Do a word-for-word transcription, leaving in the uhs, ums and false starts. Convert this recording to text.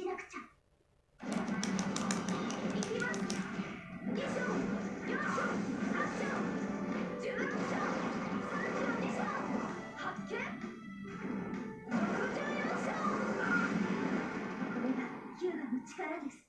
なくちゃ。いきます。に章、よん章、はち章、じゅうろく章、さんじゅうに章、発見、ろくじゅうよん章。これがヒューガの力です。